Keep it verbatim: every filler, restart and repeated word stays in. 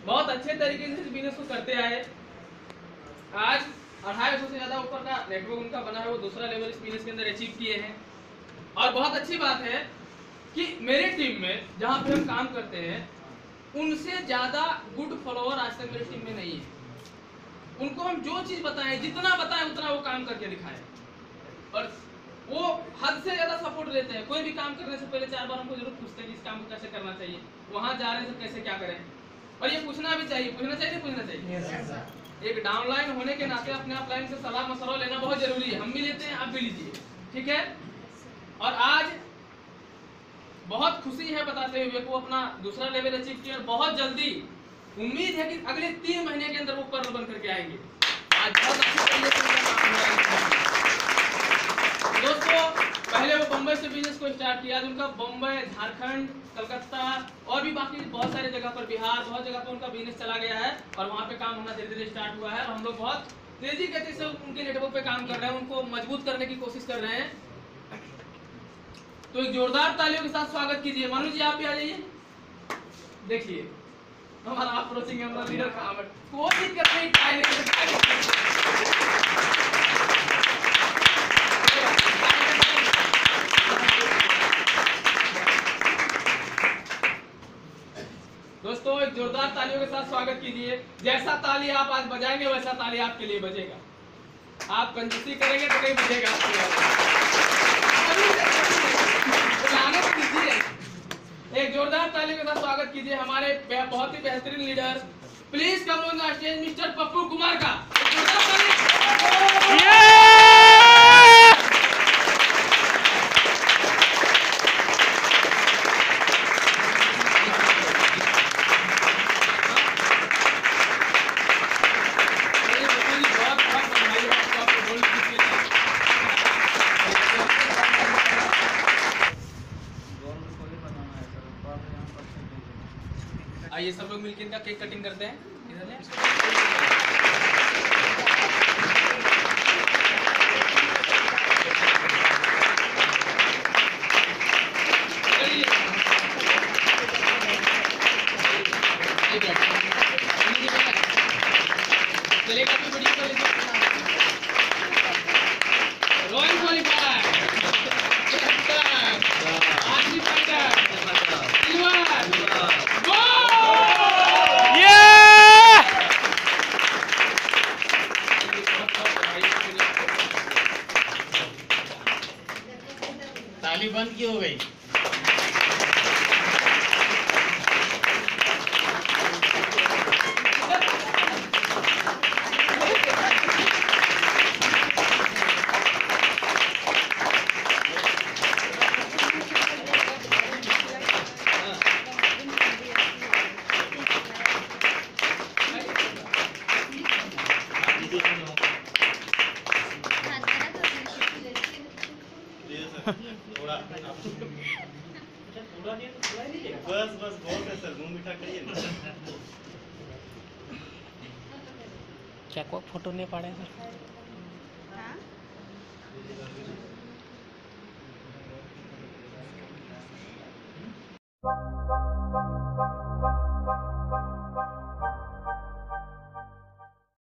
बहुत अच्छे तरीके से इस बिजनेस को करते आए। आज अढ़ाई सौ से ज्यादा ऊपर का नेटवर्क उनका बना है, वो दूसरा लेवल इस बिजनेस के अंदर अचीव किए हैं। और बहुत अच्छी बात है कि मेरी टीम में जहाँ पे हम काम करते हैं उनसे ज्यादा गुड फॉलोअर आज तक मेरी टीम में नहीं है। उनको हम जो चीज बताएं, जितना बताएं उतना वो काम करके दिखाएं, और वो हद से ज्यादा सपोर्ट देते हैं। कोई भी काम करने से पहले चार बार हमको जरूर पूछते हैं कि इस काम को कैसे करना चाहिए, वहां जा रहे हैं तो कैसे क्या करें। और ये पूछना भी चाहिए, पूछना चाहिए पूछना चाहिए yes, एक डाउनलाइन होने के नाते अपने आप लाइन से सलाह मशवरा लेना बहुत जरूरी है। हम भी लेते हैं, आप भी लीजिए, ठीक है। और आज बहुत खुशी है बताते हुए को अपना दूसरा लेवल अचीव किया, और बहुत जल्दी उम्मीद है कि अगले तीन महीने के अंदर वो पर्ल बन करके आएंगे। आज बहुत अच्छी तरीके से उनका काम हो रहा है। दोस्तों, पहले वो बम्बई से बिजनेस को स्टार्ट किया, उनका बम्बई, झारखंड, कलकत्ता और भी बाकी बहुत सारे जगह पर, बिहार, बहुत जगह पर उनका बिजनेस चला गया है और वहाँ पे काम होना धीरे धीरे स्टार्ट हुआ है। और हम लोग बहुत तेजी गति से उनके नेटवर्क पे काम कर रहे हैं, उनको मजबूत करने की कोशिश कर रहे हैं। तो एक जोरदार तालियों के साथ स्वागत कीजिए। मनु जी, आप भी आ जाइए। देखिए हमारा अप्रोचिंग हमारा लीडर कहाँ है, कोई दिक्कत नहीं, ट्राई नहीं दोस्तों, एक जोरदार तालियों के साथ स्वागत कीजिए। जैसा ताली आप आज बजाएंगे वैसा ताली आपके लिए बजेगा। आप कंजूसी करेंगे तो नहीं बजेगा आपके लिए। एक जोरदार तालियों के साथ स्वागत कीजिए हमारे बहुत ही बेहतरीन leader, please come on the stage, mister Pappu Kumar का। आइए सब लोग मिलकर इनका केक कटिंग करते हैं। इधर ताली बंद क्यों हो गई? थोड़ा बस बस बहुत है सर, मुंह मीठा करिए ना। क्या कोई फोटो नहीं पड़ेगा सर?